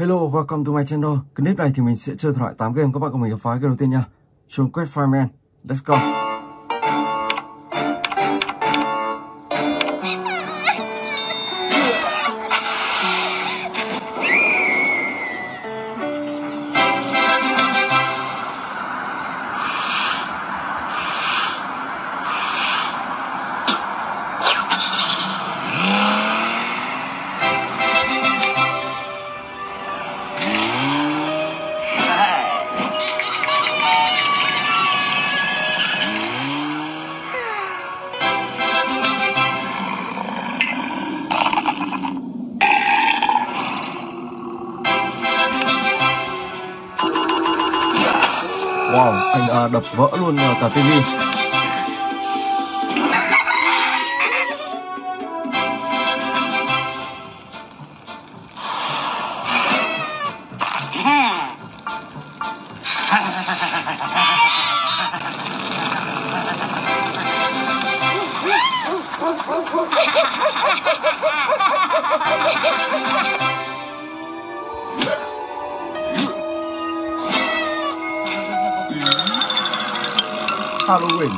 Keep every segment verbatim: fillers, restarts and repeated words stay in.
Hello, welcome to my channel. Clip này thì mình sẽ chơi thử loại tám game, các bạn cùng mình khám phá game đầu tiên nha. Chuông quét Fireman. Let's go. Wow, anh à, đập vỡ luôn cả tivi. Halloween.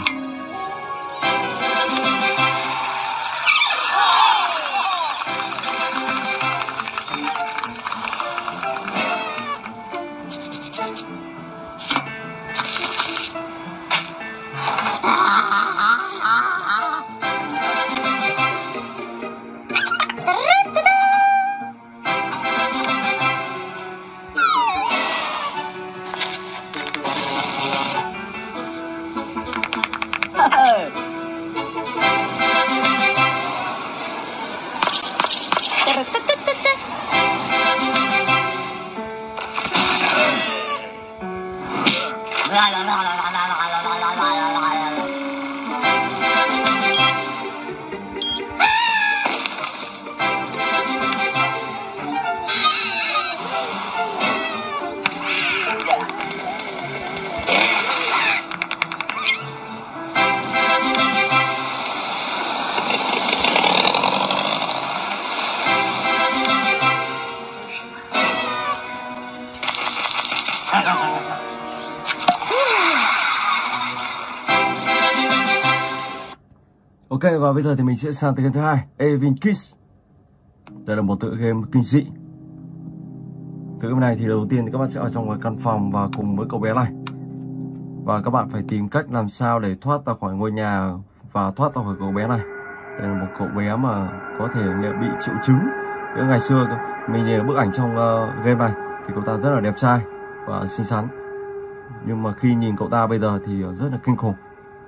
Ok, và bây giờ thì mình sẽ sang tới game thứ hai, Evil Kids. Đây là một tựa game kinh dị. Tựa game này thì đầu tiên thì các bạn sẽ ở trong một căn phòng và cùng với cậu bé này. Và các bạn phải tìm cách làm sao để thoát ra khỏi ngôi nhà và thoát ra khỏi cậu bé này. Đây là một cậu bé mà có thể bị triệu chứng. Nếu ngày xưa mình nhìn bức ảnh trong uh, game này thì cậu ta rất là đẹp trai và xinh xắn. Nhưng mà khi nhìn cậu ta bây giờ thì rất là kinh khủng.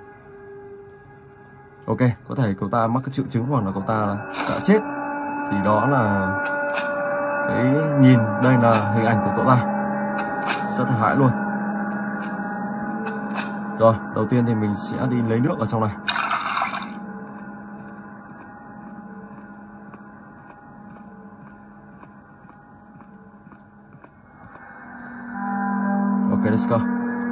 Ok, có thể cậu ta mắc cái triệu chứng hoặc là cậu ta đã chết. Thì đó là cái nhìn, đây là hình ảnh của cậu ta. Rất là hãi luôn. Rồi, đầu tiên thì mình sẽ đi lấy nước ở trong này. Ok, let's go.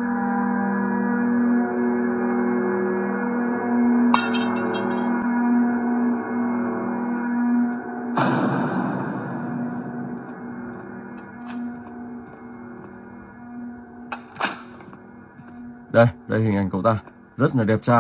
Đây, đây hình ảnh cậu ta, rất là đẹp trai.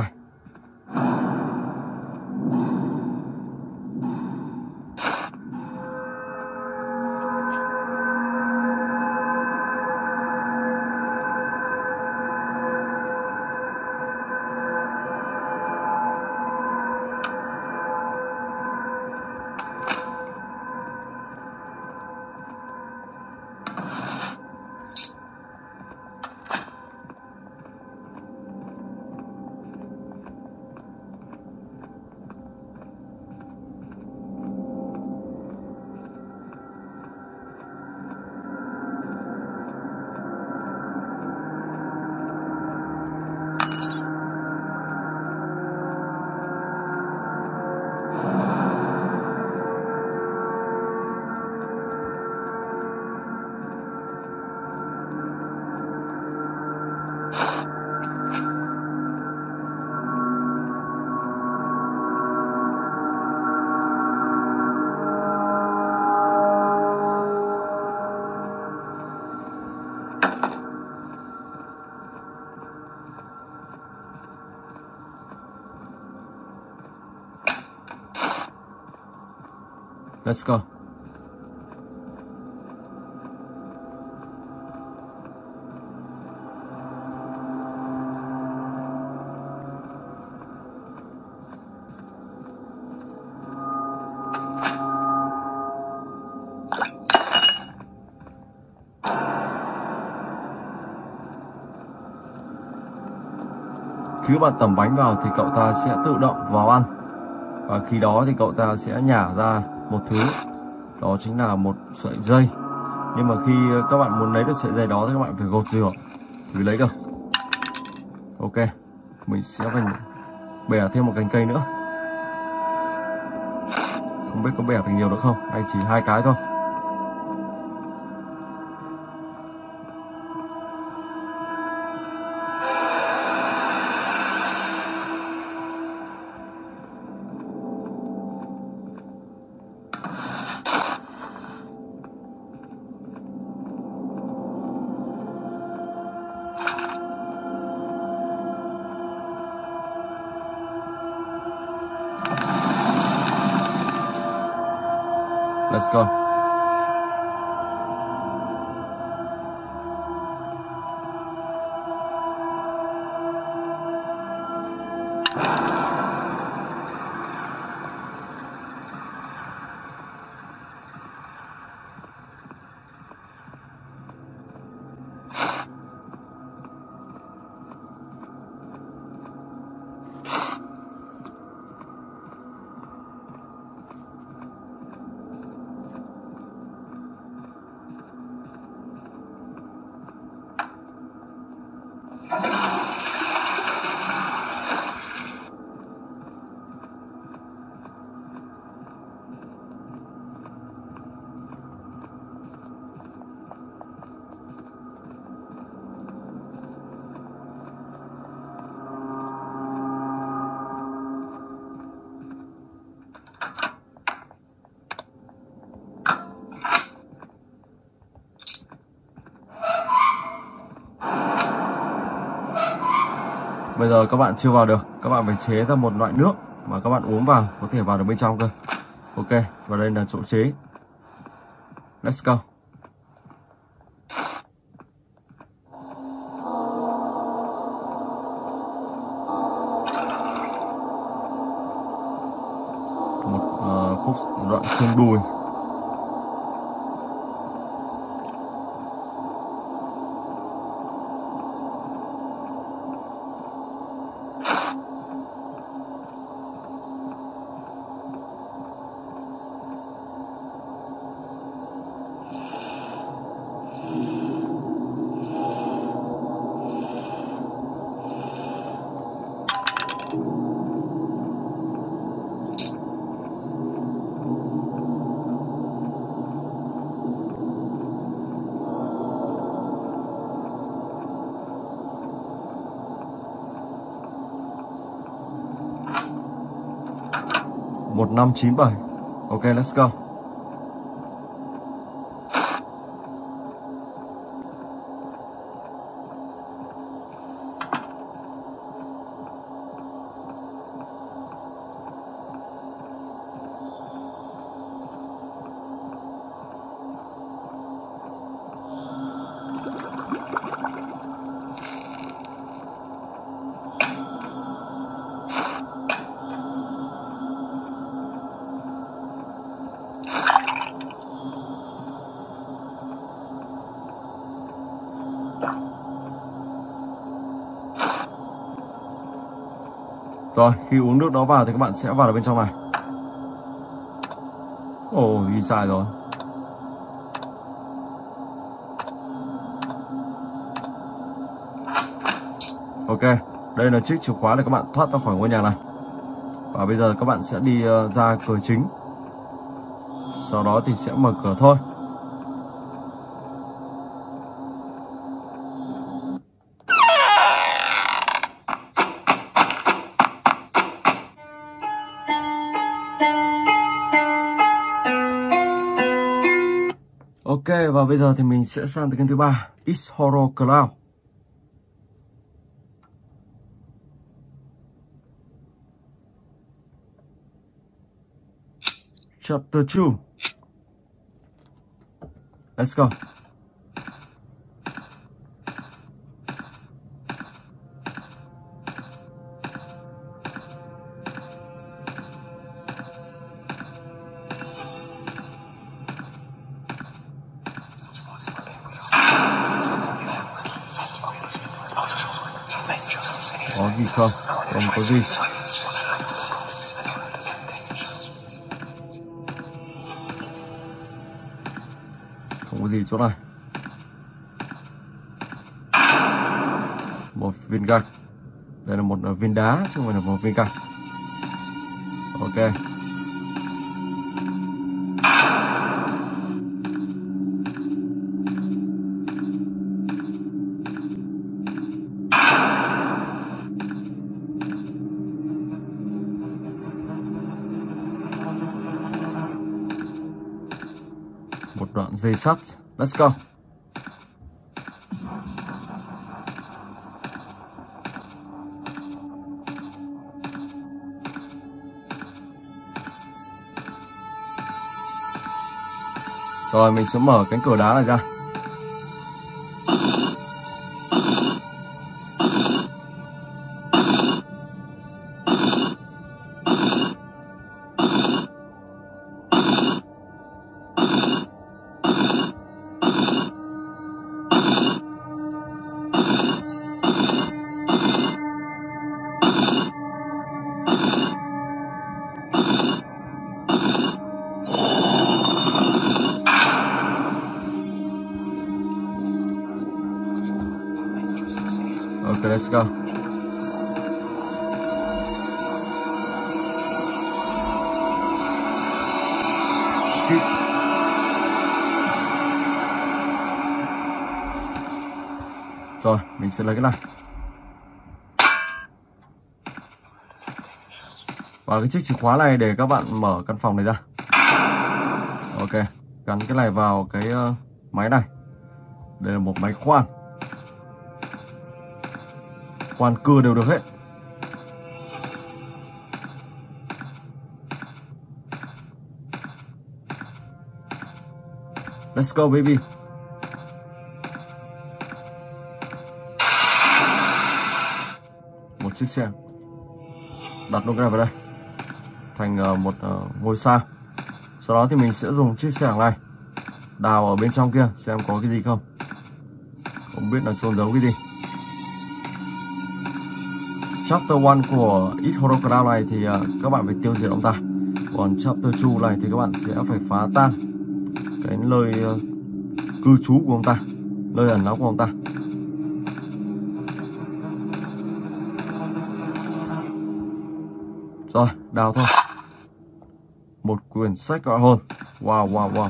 Let's go. Khi bạn tẩm bánh vào thì cậu ta sẽ tự động vào ăn. Và khi đó thì cậu ta sẽ nhả ra một thứ, đó chính là một sợi dây. Nhưng mà khi các bạn muốn lấy được sợi dây đó thì các bạn phải gột rửa thì lấy được. Ok, mình sẽ phải bẻ thêm một cành cây nữa. Không biết có bẻ được nhiều nữa không, hay chỉ hai cái thôi. Let's go. Bây giờ các bạn chưa vào được, các bạn phải chế ra một loại nước mà các bạn uống vào có thể vào được bên trong cơ. Ok, và đây là chỗ chế. Let's go. Một uh, khúc đoạn xương đùi. một năm chín bảy. Ok, let's go. Rồi, khi uống nước đó vào thì các bạn sẽ vào được bên trong này. Ồ, ghi sai rồi. Ok, đây là chiếc chìa khóa để các bạn thoát ra khỏi ngôi nhà này. Và bây giờ các bạn sẽ đi uh, ra cửa chính. Sau đó thì sẽ mở cửa thôi. Ok, và bây giờ thì mình sẽ sang tới kênh thứ ba, It's Horror Cloud. Chapter two. Let's go. Có gì không? Không có gì. Không có gì chỗ này. Một viên gạch. Đây là một viên đá chứ không phải là một viên gạch. Ok. Một đoạn dây sắt. Let's go. Rồi mình sẽ mở cánh cửa đá này ra. Okay, let's go. Skip. Rồi, mình sẽ lấy cái này. Và cái chiếc chìa khóa này để các bạn mở căn phòng này ra. Ok, gắn cái này vào cái uh, máy này. Đây là một máy khoan. Khoan cưa đều được hết. Let's go baby. Một chiếc xe. Đặt luôn cái này vào đây. Thành uh, một uh, ngôi sao. Sau đó thì mình sẽ dùng chiếc xe này đào ở bên trong kia xem có cái gì không. Không biết là trôn giấu cái gì. Chapter một của It Horror này thì uh, các bạn phải tiêu diệt ông ta. Còn Chapter hai này thì các bạn sẽ phải phá tan cái nơi uh, cư trú của ông ta, nơi ẩn náu của ông ta. Rồi, đào thôi. Một quyển sách gọi hồn. Wow, wow, wow.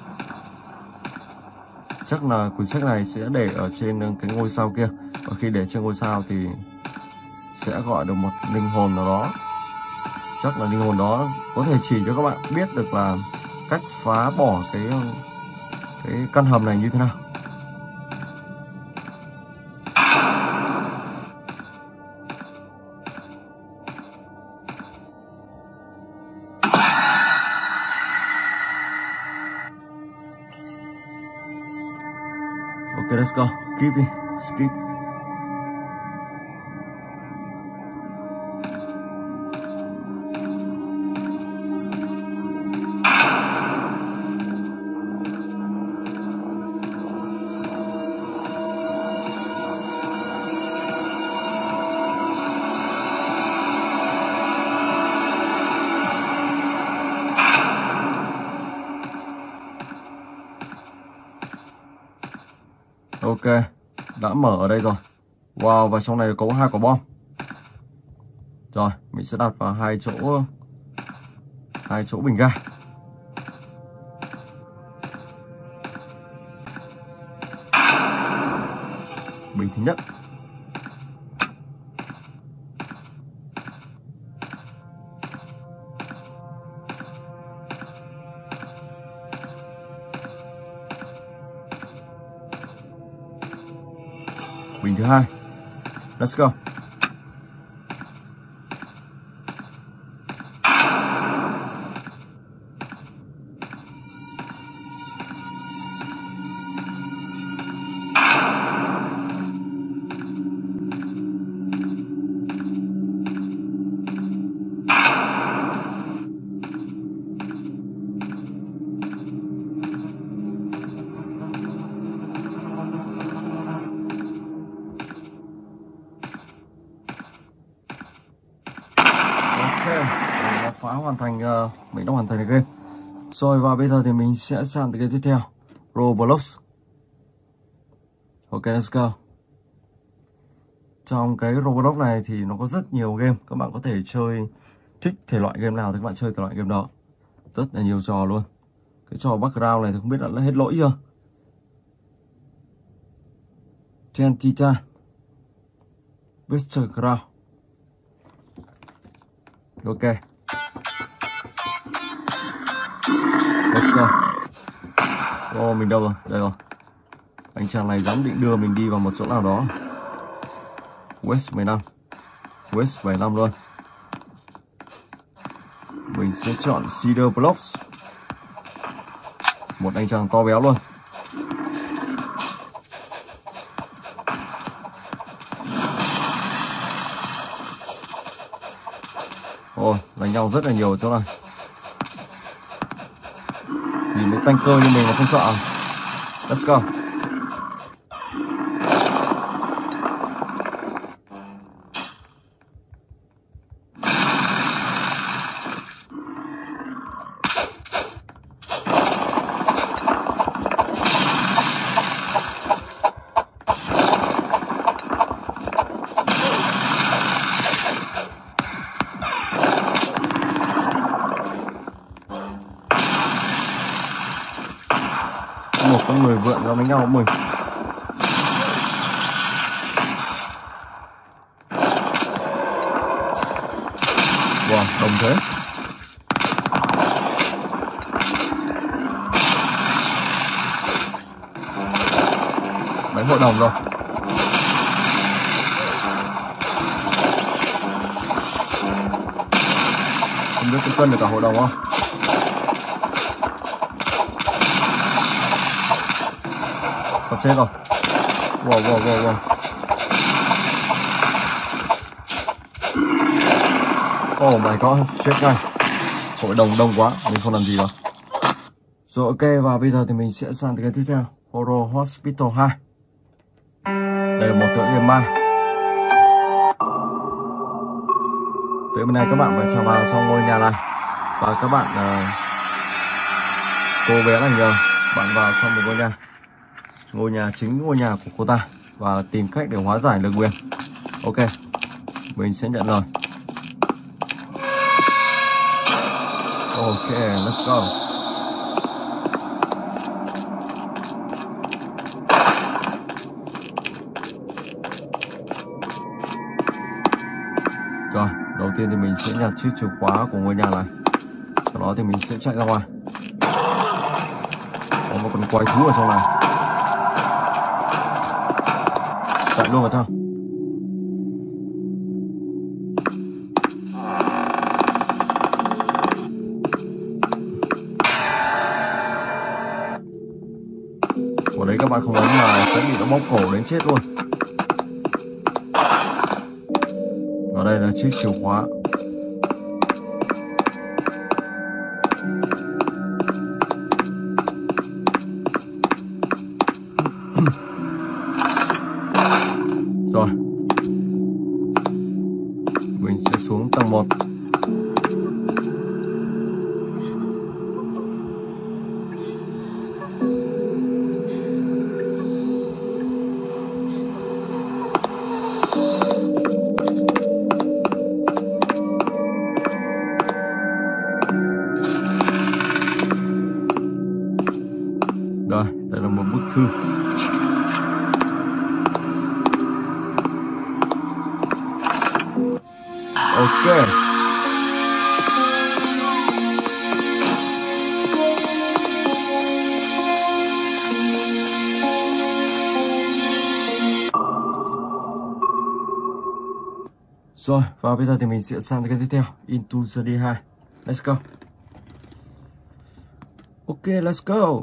Chắc là quyển sách này sẽ để ở trên cái ngôi sao kia. Và khi để trên ngôi sao thì sẽ gọi được một linh hồn nào đó. Chắc là linh hồn đó có thể chỉ cho các bạn biết được là cách phá bỏ cái cái căn hầm này như thế nào. Okay, let's go. Keep it. Skip. Ok, đã mở ở đây rồi. Wow, và trong này có hai quả bom. Rồi, mình sẽ đặt vào hai chỗ hai chỗ bình ga. Bình thứ nhất. Bình thứ hai. Let's go. phá hoàn thành, uh, mình đã hoàn thành được game. Rồi và bây giờ thì mình sẽ sang tới game tiếp theo, Roblox. Ok, let's go. Trong cái Roblox này thì nó có rất nhiều game, các bạn có thể chơi thích thể loại game nào thì các bạn chơi thể loại game đó. Rất là nhiều trò luôn. Cái trò background này thì không biết là hết lỗi chưa. Ten Titan, mister Crown. Ok, let's go. Oh, mình đâu rồi? Đây rồi. Anh chàng này dám định đưa mình đi vào một chỗ nào đó. West mười lăm, West bảy mươi lăm luôn. Mình sẽ chọn Cedar Blocks. Một anh chàng to béo luôn. Ôi, đánh nhau rất là nhiều ở chỗ này. Nhìn thấy tanker như mình mà không sợ. Let's go. Một con người vượn ra đánh nhau với mình. Wow, đồng thế. Đánh hội đồng rồi. Không biết có cân được cả hội đồng không? Sắp chết rồi. Wow, wow, wow, wow. Oh my god, chết ngay. Hội đồng đông quá, mình không làm gì đâu. Rồi ok, và bây giờ thì mình sẽ sang tới cái tiếp theo, Horror Hospital hai. Đây là một tựa game ma. Tới bên này các bạn phải trèo vào trong ngôi nhà này. Và các bạn, uh, cô bé này nhờ bạn vào trong một ngôi nhà. Ngôi nhà chính ngôi nhà của cô ta. Và tìm cách để hóa giải lời nguyền. Ok, mình sẽ nhận lời. Ok, let's go. Rồi, đầu tiên thì mình sẽ nhặt chiếc chìa khóa của ngôi nhà này. Sau đó thì mình sẽ chạy ra ngoài. Có một con quái thú ở trong này. Chạy luôn vào trong. Ở đấy các bạn không ấn là sẽ bị nó bóp cổ đến chết luôn. Ở đây là chiếc chìa khóa. Rồi, mình sẽ xuống tầng một. Rồi, đây là một bức thư. Ok. Rồi, và bây giờ thì mình sẽ sang cái tiếp theo, Into the đê hai. Let's go. Ok, let's go.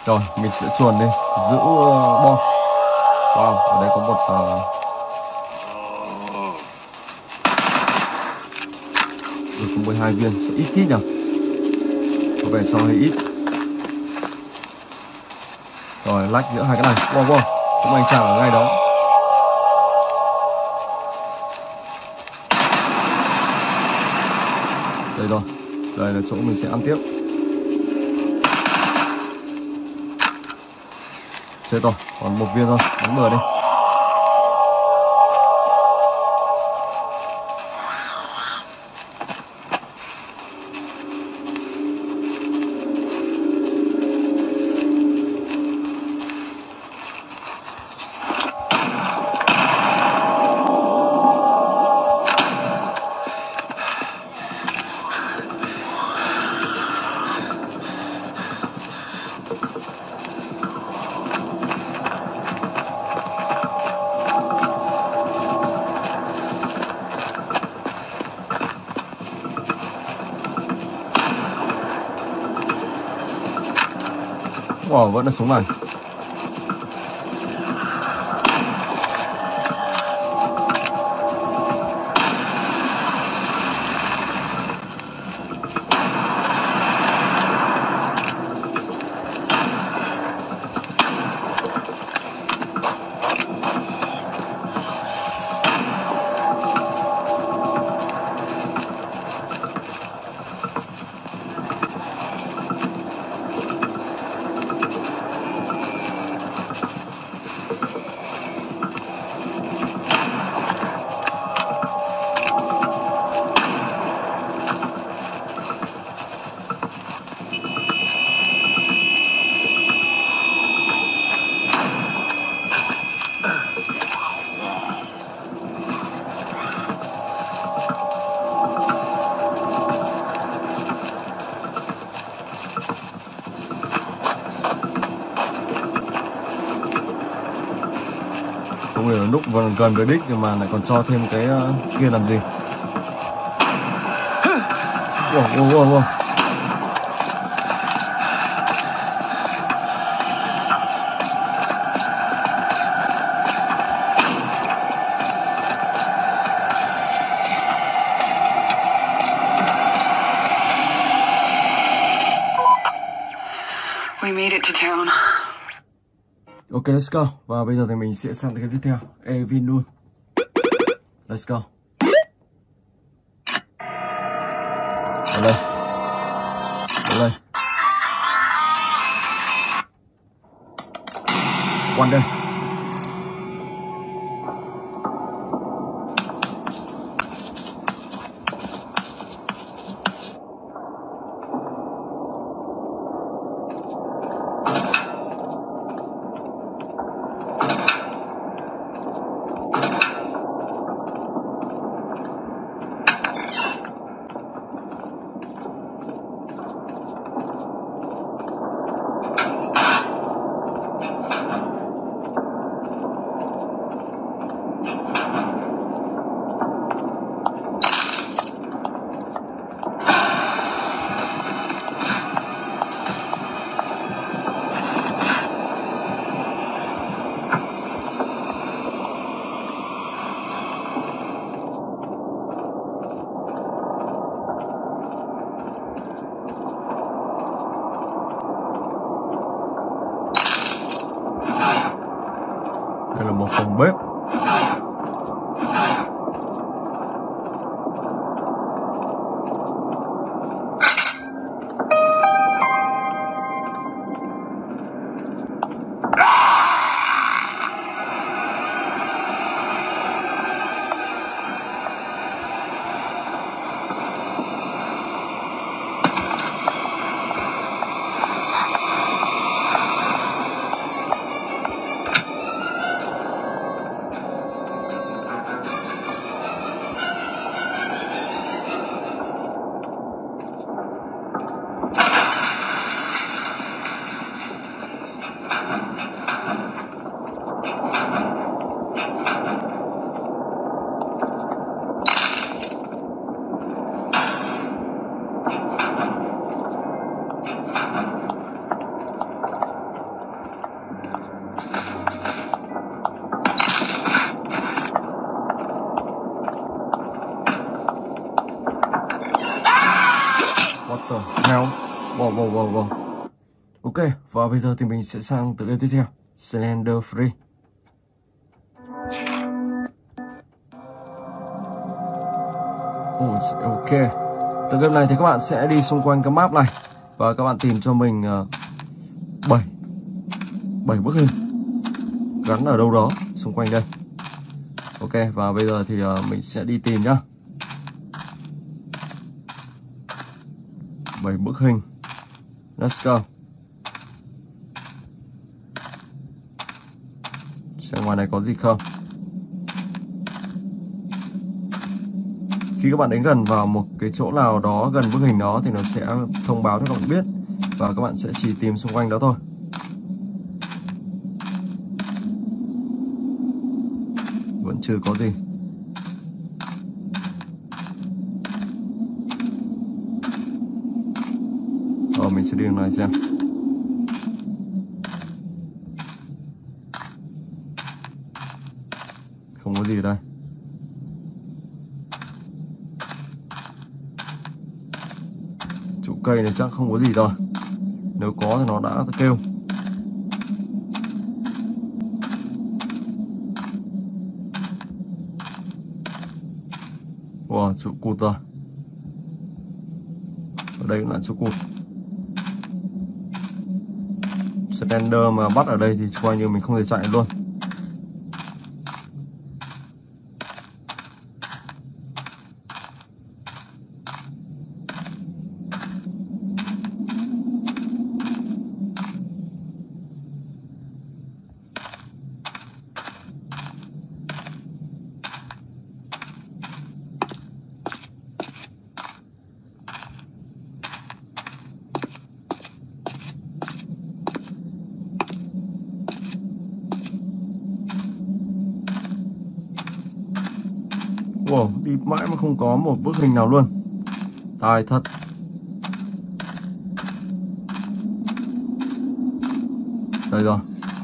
Rồi mình sẽ chuồn đi giữ uh, bom. Wow, ở đây có một uh... được có mười hai viên, sẽ ít ít nhỉ, có vẻ cho hơi ít. Rồi lách giữa hai cái này. Wow wow, cũng anh chàng ở ngay đó. Đây rồi, đây là chỗ mình sẽ ăn tiếp. Chết rồi, còn một viên thôi, bắn bừa đi. Wow, vẫn là súng này. Không hiểu lúc gần gần với đích mà lại còn cho thêm cái uh, kia làm gì. Wow, wow, wow, wow. We made it to town. Ok, let's go. Và bây giờ thì mình sẽ sang cái tiếp theo, Evinun. Let's go. Ở đây. Ở đây. One day. Đây là một phòng bếp. the hell? Wow, wow, wow, wow. Ok, và bây giờ thì mình sẽ sang tựa game tiếp theo, Slender Free. Oh, ok. Tựa game này thì các bạn sẽ đi xung quanh cái map này và các bạn tìm cho mình bảy bảy bức hình gắn ở đâu đó xung quanh đây. Ok, và bây giờ thì uh, mình sẽ đi tìm nhá. bảy bức hình. Let's go. Xem ngoài này có gì không. Khi các bạn đến gần vào một cái chỗ nào đó gần bức hình đó thì nó sẽ thông báo cho các bạn biết và các bạn sẽ chỉ tìm xung quanh đó thôi. Vẫn chưa có gì. Ờ, mình sẽ đi đường này xem. Không có gì ở đây. Chỗ cây này chắc không có gì rồi. Nếu có thì nó đã kêu. Wow, trụ cụt rồi. Ở đây cũng là trụ cụt. Slender mà bắt ở đây thì coi như mình không thể chạy luôn. Wow, đi mãi mà không có một bức hình nào luôn. Tài thật. Đây rồi.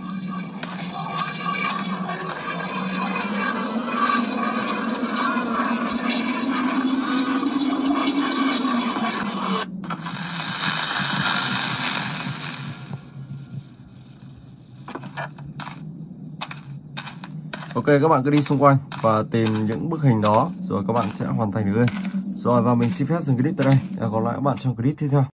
Ok, các bạn cứ đi xung quanh và tìm những bức hình đó rồi các bạn sẽ hoàn thành được game. Rồi và mình xin phép dừng clip tại đây. Hẹn gặp lại các bạn trong clip tiếp theo.